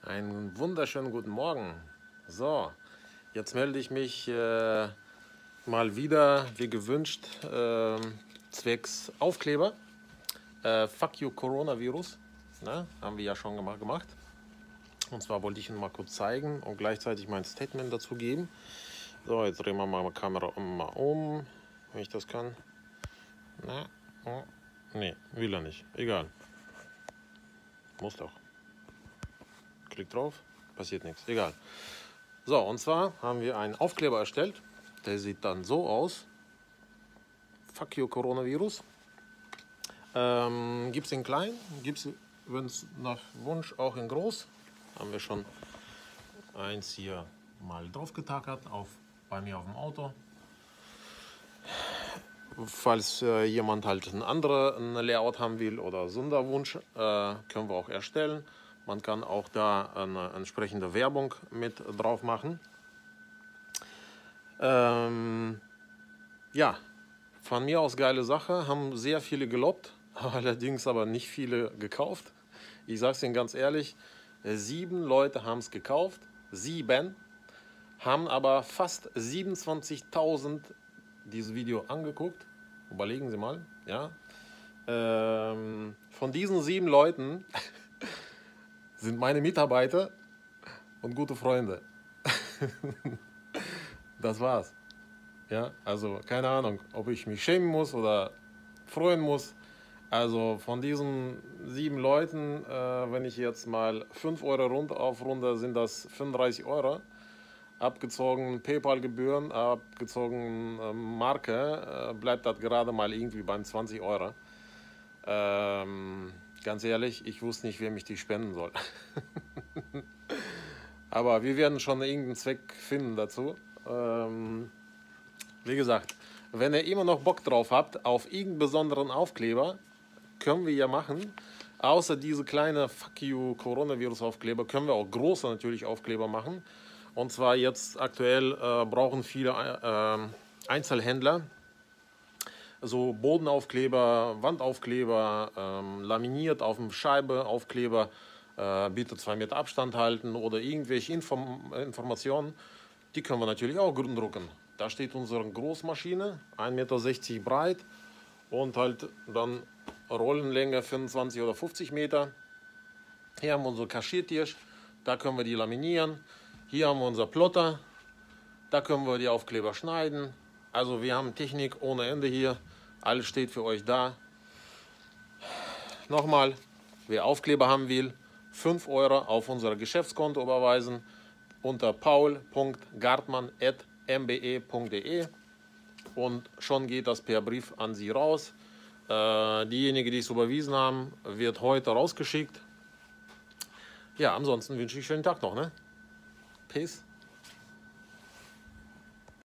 Einen wunderschönen guten Morgen. So, jetzt melde ich mich mal wieder, wie gewünscht, zwecks Aufkleber. Fuck you Coronavirus, ne? Haben wir ja schon gemacht. Und zwar wollte ich Ihnen mal kurz zeigen und gleichzeitig mein Statement dazu geben. So, jetzt drehen wir mal die Kamera um, wenn ich das kann. Na, oh, nee, will er nicht. Egal. Muss doch. Klick drauf, passiert nichts. Egal. So, und zwar haben wir einen Aufkleber erstellt. Der sieht dann so aus. Fuck you Coronavirus. Gibt es in klein, gibt es, wenn es nach Wunsch, auch in groß. Haben wir schon eins hier mal drauf getackert, bei mir auf dem Auto. Falls jemand halt ein Layout haben will oder Sonderwunsch, können wir auch erstellen. Man kann auch da eine entsprechende Werbung mit drauf machen. Ja, von mir aus geile Sache, haben sehr viele gelobt, allerdings aber nicht viele gekauft. Ich sage es Ihnen ganz ehrlich, 7 Leute haben es gekauft, 7, haben aber fast 27.000 dieses Video angeguckt. Überlegen Sie mal, ja. Von diesen 7 Leuten sind meine Mitarbeiter und gute Freunde. Das war's. Ja, also keine Ahnung, ob ich mich schämen muss oder freuen muss. Also von diesen 7 Leuten, wenn ich jetzt mal 5 Euro aufrunde, sind das 35 Euro. Abgezogen PayPal-Gebühren, abgezogen Marke, bleibt das gerade mal irgendwie beim 20 Euro. Ganz ehrlich, ich wusste nicht, wem ich die spenden soll. Aber wir werden schon irgendeinen Zweck finden dazu. Wie gesagt, wenn ihr immer noch Bock drauf habt, auf irgendeinen besonderen Aufkleber, können wir ja machen. Außer diese kleine Fuck you Coronavirus Aufkleber können wir auch große natürlich Aufkleber machen. Und zwar jetzt aktuell brauchen viele Einzelhändler so Bodenaufkleber, Wandaufkleber, laminiert auf dem Scheibe Aufkleber, bitte 2 Meter Abstand halten oder irgendwelche Informationen, die können wir natürlich auch drucken. Da steht unsere Großmaschine, 1,60 Meter breit und halt dann Rollenlänge 25 oder 50 Meter. Hier haben wir unsere Kaschiertisch, da können wir die laminieren. Hier haben wir unser Plotter, da können wir die Aufkleber schneiden. Also wir haben Technik ohne Ende hier, alles steht für euch da. Nochmal, wer Aufkleber haben will, 5 Euro auf unser Geschäftskonto überweisen unter paul.gartmann@mbe.de und schon geht das per Brief an Sie raus. Diejenigen, die es überwiesen haben, wird heute rausgeschickt. Ja, ansonsten wünsche ich einen schönen Tag noch, ne? Peace.